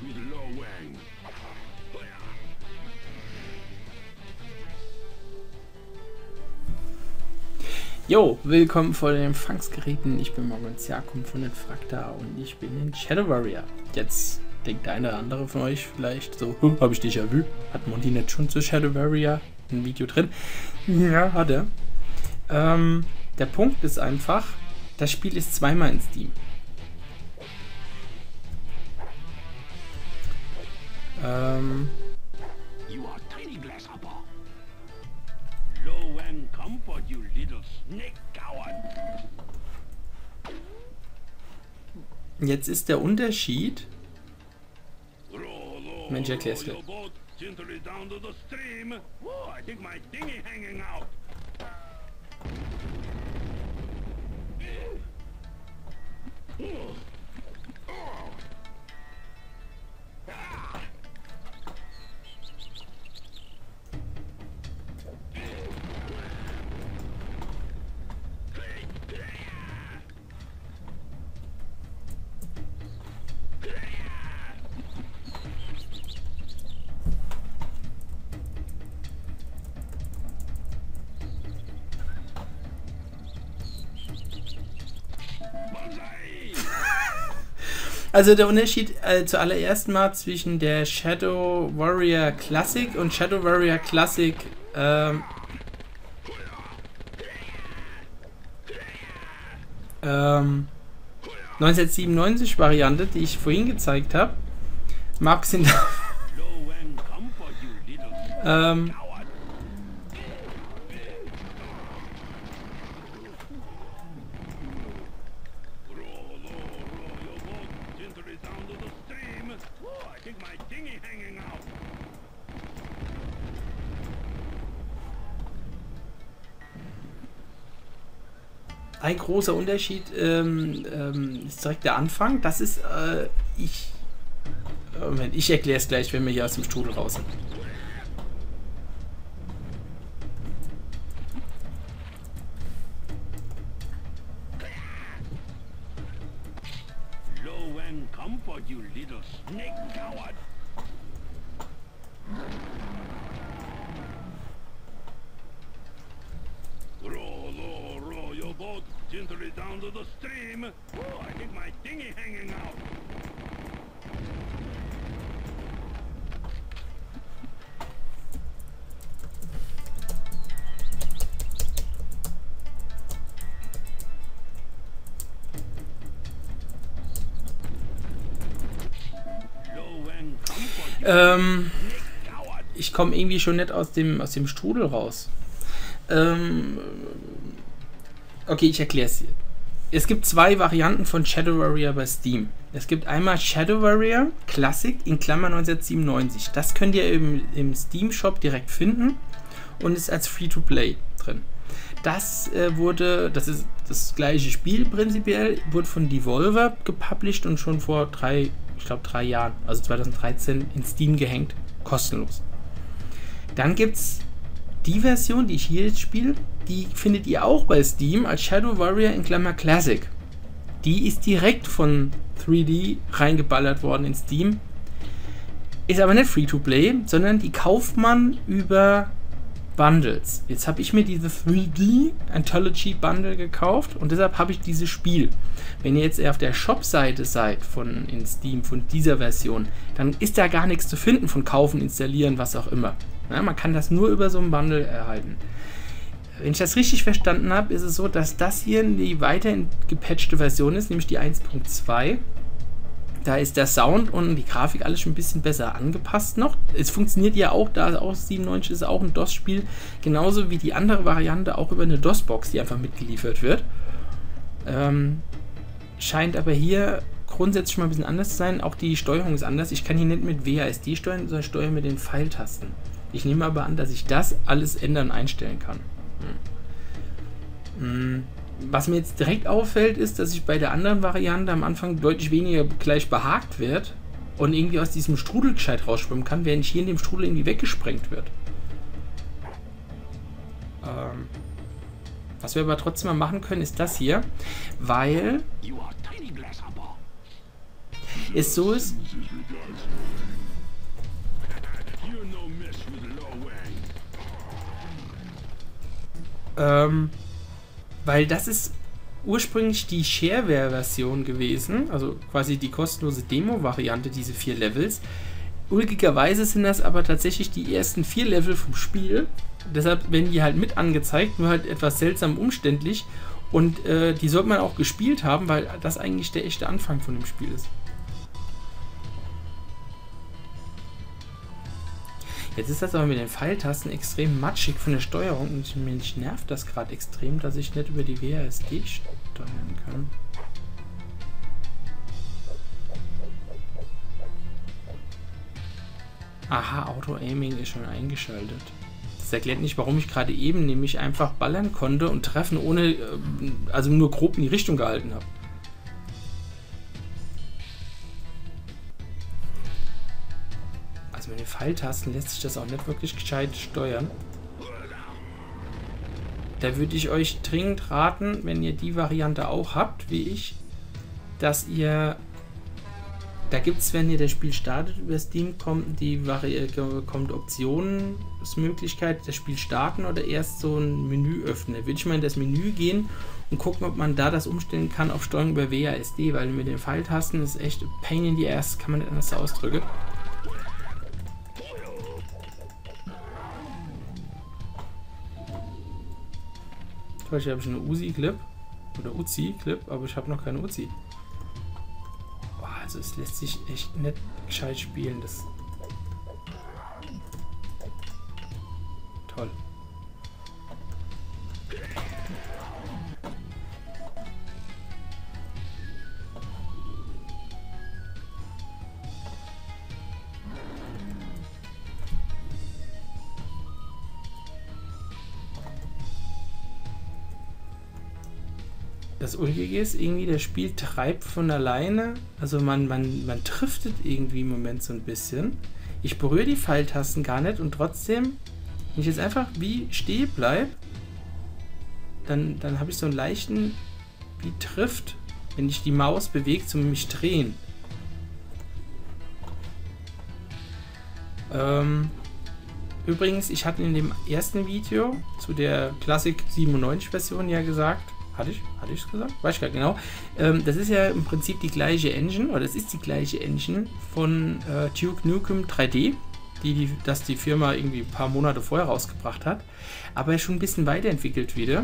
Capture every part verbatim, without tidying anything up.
Jo, willkommen vor den Empfangsgeräten. Ich bin Moritz Jakob von den Frakta und ich bin in Shadow Warrior. Jetzt denkt der eine oder andere von euch vielleicht so, huh, habe ich Déjà-vu? Hat Monty nicht schon zu Shadow Warrior ein Video drin? Ja, hat er. Ähm, der Punkt ist einfach, das Spiel ist zweimal in Steam. Ähm... Jetzt ist der Unterschied. Mensch, erklär's gleich. Also der Unterschied äh, zuallererst mal zwischen der Shadow Warrior Classic und Shadow Warrior Classic ähm, ähm, neunzehnhundertsiebenundneunzig Variante, die ich vorhin gezeigt habe, mag sind ähm, ein großer Unterschied ähm, ähm, ist direkt der Anfang. Das ist, äh, ich, Moment, ich erkläre es gleich, wenn wir hier aus dem Strudel raus sind. Gently down to the stream. Oh, I think my dinghy hanging out. Ähm, ich komme irgendwie schon nicht aus dem aus dem Strudel raus. Ähm, okay, ich erkläre es dir. Es gibt zwei Varianten von Shadow Warrior bei Steam. Es gibt einmal Shadow Warrior Classic in Klammern neunzehnhundertsiebenundneunzig. Das könnt ihr im, im Steam Shop direkt finden und ist als Free-to-Play drin. Das äh, wurde, das ist das gleiche Spiel prinzipiell, wurde von Devolver gepublished und schon vor drei, ich glaube drei Jahren, also zweitausenddreizehn, in Steam gehängt, kostenlos. Dann gibt es die Version, die ich hier jetzt spiele, die findet ihr auch bei Steam als Shadow Warrior in Klammer Classic. Die ist direkt von drei D reingeballert worden in Steam. Ist aber nicht Free-to-Play, sondern die kauft man über Bundles. Jetzt habe ich mir diese drei D Anthology Bundle gekauft und deshalb habe ich dieses Spiel. Wenn ihr jetzt eher auf der Shop-Seite seid von in Steam, von dieser Version, dann ist da gar nichts zu finden von kaufen, installieren, was auch immer. Ja, man kann das nur über so ein Bundle erhalten. Wenn ich das richtig verstanden habe, ist es so, dass das hier die weiterhin gepatchte Version ist, nämlich die eins Punkt zwei. Da ist der Sound und die Grafik alles schon ein bisschen besser angepasst noch. Es funktioniert ja auch, da aus siebenundneunzig ist auch ein DOS-Spiel, genauso wie die andere Variante auch über eine DOS-Box, die einfach mitgeliefert wird. Ähm, scheint aber hier grundsätzlich mal ein bisschen anders zu sein. Auch die Steuerung ist anders. Ich kann hier nicht mit W A S D steuern, sondern steuere mit den Pfeiltasten. Ich nehme aber an, dass ich das alles ändern, einstellen kann. Hm. Was mir jetzt direkt auffällt, ist, dass ich bei der anderen Variante am Anfang deutlich weniger gleich behagt wird und irgendwie aus diesem Strudel gescheit rausschwimmen kann, während hier in dem Strudel irgendwie weggesprengt wird. Ähm, was wir aber trotzdem mal machen können, ist das hier, weil es so ist. Ähm, weil das ist ursprünglich die Shareware-Version gewesen, also quasi die kostenlose Demo-Variante, diese vier Levels. Ulkigerweise sind das aber tatsächlich die ersten vier Level vom Spiel. Deshalb werden die halt mit angezeigt, nur halt etwas seltsam umständlich. Und äh, die sollte man auch gespielt haben, weil das eigentlich der echte Anfang von dem Spiel ist. Jetzt ist das aber mit den Pfeiltasten extrem matschig von der Steuerung und mich nervt das gerade extrem, dass ich nicht über die W A S D steuern kann. Aha, Auto-Aiming ist schon eingeschaltet. Das erklärt nicht, warum ich gerade eben nämlich einfach ballern konnte und treffen ohne, also nur grob in die Richtung gehalten habe. Also mit den Pfeiltasten lässt sich das auch nicht wirklich gescheit steuern. Da würde ich euch dringend raten, wenn ihr die Variante auch habt, wie ich, dass ihr, da gibt es, wenn ihr das Spiel startet über Steam, kommt die Vari kommt Optionsmöglichkeit, das Spiel starten oder erst so ein Menü öffnen. Da würde ich mal in das Menü gehen und gucken, ob man da das umstellen kann auf Steuerung über W A S D, weil mit den Pfeiltasten ist echt Pain in the Ass, kann man nicht anders ausdrücken. Ich habe schon eine Uzi-Clip oder Uzi-Clip, aber ich habe noch keine Uzi. Boah, also es lässt sich echt nicht gescheit spielen. Das toll. Das Ulkige ist, irgendwie das Spiel treibt von alleine, also man, man, man driftet irgendwie im Moment so ein bisschen. Ich berühre die Pfeiltasten gar nicht und trotzdem, wenn ich jetzt einfach wie stehen bleibe, dann, dann habe ich so einen leichten, wie Drift, wenn ich die Maus bewege, zum mich drehen. Ähm, übrigens, ich hatte in dem ersten Video zu der Classic siebenundneunzig Version ja gesagt, Hatte ich? Hatte ich es gesagt? Weiß ich gar nicht genau. Ähm, das ist ja im Prinzip die gleiche Engine, oder das ist die gleiche Engine von äh, Duke Nukem drei D, die, die, das die Firma irgendwie ein paar Monate vorher rausgebracht hat, aber schon ein bisschen weiterentwickelt wieder.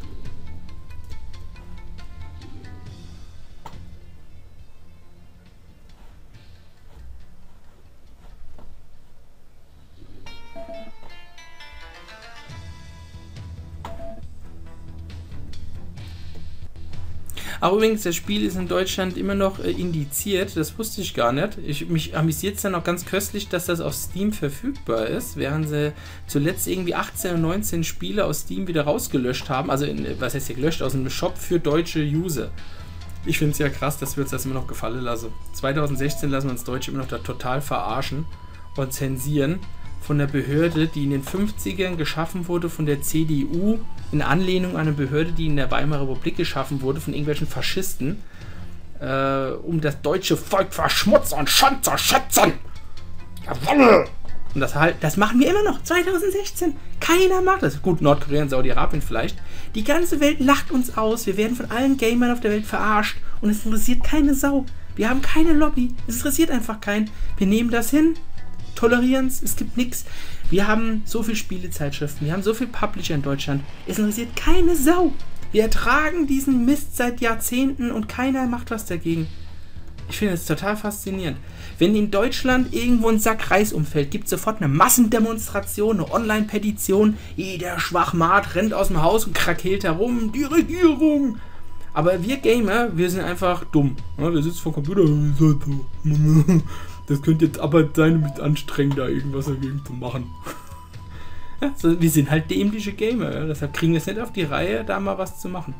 Auch übrigens, das Spiel ist in Deutschland immer noch äh, indiziert, das wusste ich gar nicht. Ich, mich amüsiert es dann auch ganz köstlich, dass das auf Steam verfügbar ist, während sie zuletzt irgendwie achtzehn und neunzehn Spiele aus Steam wieder rausgelöscht haben, also in, was heißt hier gelöscht, aus einem Shop für deutsche User. Ich finde es ja krass, dass wir uns das immer noch gefallen lassen. zwanzig sechzehn lassen wir uns Deutsche immer noch da total verarschen und zensieren von der Behörde, die in den fünfzigern geschaffen wurde von der C D U, in Anlehnung an eine Behörde, die in der Weimarer Republik geschaffen wurde von irgendwelchen Faschisten, äh, um das deutsche Volk verschmutzen und schon zu schützen. Jawolle! Und das halt, das machen wir immer noch, zwanzig sechzehn. Keiner macht das. Gut, Nordkorea und Saudi-Arabien vielleicht. Die ganze Welt lacht uns aus. Wir werden von allen Gamern auf der Welt verarscht und es interessiert keine Sau. Wir haben keine Lobby. Es interessiert einfach keinen. Wir nehmen das hin, tolerieren es, es gibt nichts. Wir haben so viele Spielezeitschriften, wir haben so viele Publisher in Deutschland. Es interessiert keine Sau. Wir ertragen diesen Mist seit Jahrzehnten und keiner macht was dagegen. Ich finde es total faszinierend. Wenn in Deutschland irgendwo ein Sack Reis umfällt, gibt es sofort eine Massendemonstration, eine Online-Petition. Jeder Schwachmat rennt aus dem Haus und krakeelt herum. Die Regierung! Aber wir Gamer, wir sind einfach dumm. Wir sitzen vor dem Computer. Das könnte jetzt aber sein, mit anstrengend da irgendwas dagegen zu machen. Ja, so, wir sind halt dämliche Gamer, ja? Deshalb kriegen wir es nicht auf die Reihe, da mal was zu machen.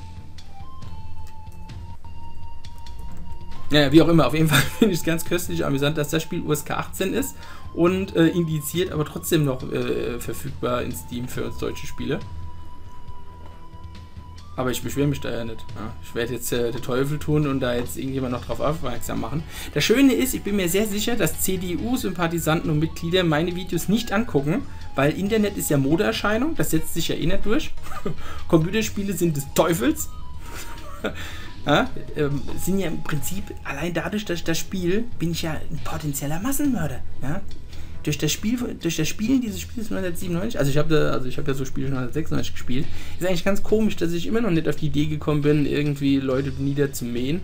Naja, wie auch immer, auf jeden Fall finde ich es ganz köstlich amüsant, dass das Spiel U S K achtzehn ist und äh, indiziert, aber trotzdem noch äh, verfügbar in Steam für uns deutsche Spiele. Aber ich beschwere mich da ja nicht. Ja. Ich werde jetzt äh, den Teufel tun und da jetzt irgendjemand noch drauf aufmerksam machen. Das Schöne ist, ich bin mir sehr sicher, dass C D U-Sympathisanten und Mitglieder meine Videos nicht angucken, weil Internet ist ja Modeerscheinung, das setzt sich ja eh nicht durch. Computerspiele sind des Teufels. Ja, ähm, sind ja im Prinzip, allein dadurch, dass ich das Spiel, bin ich ja ein potenzieller Massenmörder. Ja? Durch das Spiel, durch das Spielen dieses Spiels neunzehnhundertsiebenundneunzig, also ich habe da, also ich habe ja so Spiele schon neunzehnhundertsechsundneunzig gespielt, ist eigentlich ganz komisch, dass ich immer noch nicht auf die Idee gekommen bin, irgendwie Leute niederzumähen.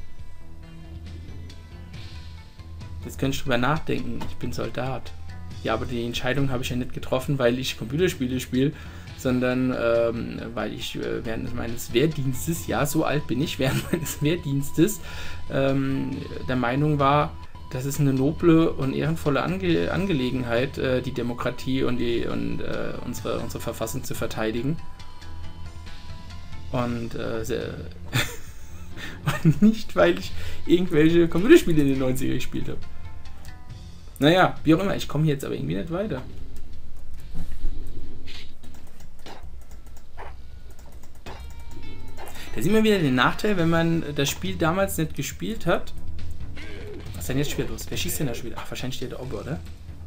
Jetzt könnte ich drüber nachdenken, ich bin Soldat. Ja, aber die Entscheidung habe ich ja nicht getroffen, weil ich Computerspiele spiele, sondern ähm, weil ich äh, während meines Wehrdienstes, ja, so alt bin ich, während meines Wehrdienstes ähm, der Meinung war, das ist eine noble und ehrenvolle Ange Angelegenheit, äh, die Demokratie und, die, und äh, unsere, unsere Verfassung zu verteidigen. Und, äh, sehr und nicht, weil ich irgendwelche Computerspiele in den neunziger gespielt habe. Naja, wie auch immer, ich komme hier jetzt aber irgendwie nicht weiter. Da sieht man wieder den Nachteil, wenn man das Spiel damals nicht gespielt hat. Was ist denn jetzt schon wieder los? Wer schießt denn da schon wieder? Ach, wahrscheinlich steht der Ober, oder?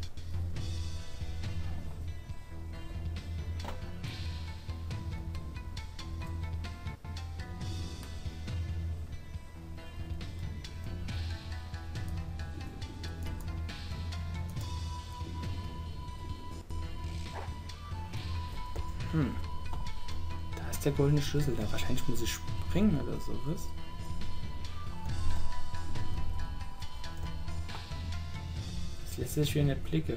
Hm. Da ist der goldene Schlüssel. Da wahrscheinlich muss ich springen oder sowas. Das lässt sich wieder nicht blicken.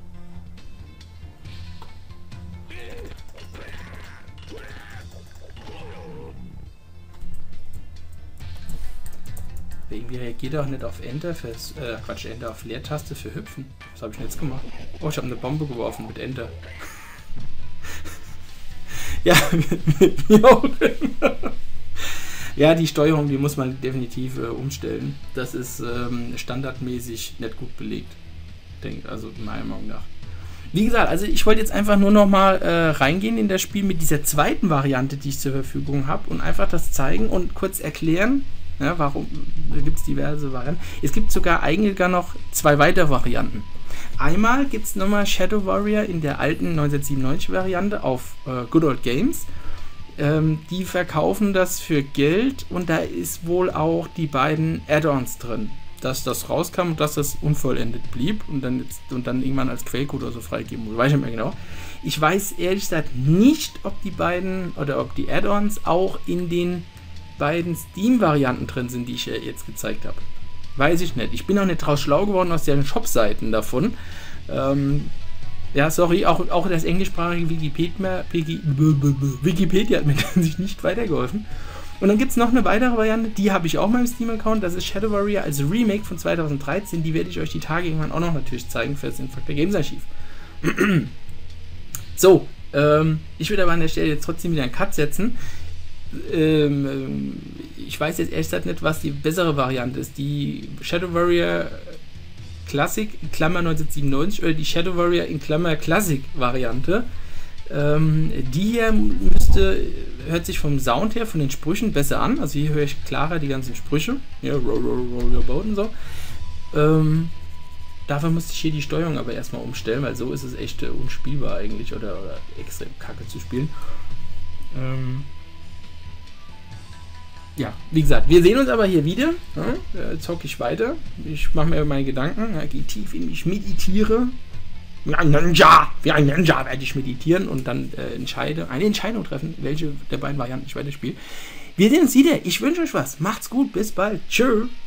Irgendwie reagiert er auch nicht auf Enter fürs, äh, Quatsch, Enter auf Leertaste für Hüpfen. Was habe ich denn jetzt gemacht? Oh, ich habe eine Bombe geworfen mit Enter. Ja, wie auch immer. Ja, die Steuerung, die muss man definitiv äh, umstellen. Das ist ähm, standardmäßig nicht gut belegt. Denk, also meiner Meinung nach. Wie gesagt, also ich wollte jetzt einfach nur noch mal äh, reingehen in das Spiel mit dieser zweiten Variante, die ich zur Verfügung habe und einfach das zeigen und kurz erklären, ja, warum gibt es diverse Varianten. Es gibt sogar eigentlich gar noch zwei weitere Varianten. Einmal gibt es nochmal Shadow Warrior in der alten neunzehnhundertsiebenundneunzig Variante auf äh, Good Old Games. Ähm, die verkaufen das für Geld und da ist wohl auch die beiden Add-ons drin. Dass das rauskam und dass das unvollendet blieb und dann, jetzt, und dann irgendwann als Quellcode oder so freigeben wurde. Weiß ich nicht mehr genau. Ich weiß ehrlich gesagt nicht, ob die beiden oder ob die Add-ons auch in den beiden Steam-Varianten drin sind, die ich ja jetzt gezeigt habe. Weiß ich nicht. Ich bin auch nicht draus schlau geworden aus den Shop-Seiten davon. Ähm, ja, sorry, auch, auch das englischsprachige Wikipedia, Wikipedia hat mir sich nicht weitergeholfen. Und dann gibt es noch eine weitere Variante, die habe ich auch mal im Steam-Account, das ist Shadow Warrior als Remake von zweitausenddreizehn, die werde ich euch die Tage irgendwann auch noch natürlich zeigen für das Infaktor Games Archiv. So, ähm, ich würde aber an der Stelle jetzt trotzdem wieder einen Cut setzen. Ähm, ich weiß jetzt ehrlich gesagt nicht, was die bessere Variante ist, die Shadow Warrior Classic in Klammer neunzehnhundertsiebenundneunzig oder die Shadow Warrior in Klammer Classic Variante. Ähm, die hier müsste, hört sich vom Sound her, von den Sprüchen besser an. Also hier höre ich klarer die ganzen Sprüche. Ja, roll, roll, roll your boat und so. Ähm, dafür musste ich hier die Steuerung aber erstmal umstellen, weil so ist es echt äh, unspielbar eigentlich oder, oder extrem kacke zu spielen. Ähm, ja, wie gesagt, wir sehen uns aber hier wieder. Ja, äh, zocke ich weiter. Ich mache mir meine Gedanken, ja, gehe tief in mich, meditiere. Wie ein Ninja, wie ein Ninja werde ich meditieren und dann äh, entscheide, eine Entscheidung treffen, welche der beiden Varianten ich weiterspiele. Wir sehen uns wieder. Ich wünsche euch was. Macht's gut. Bis bald. Tschö.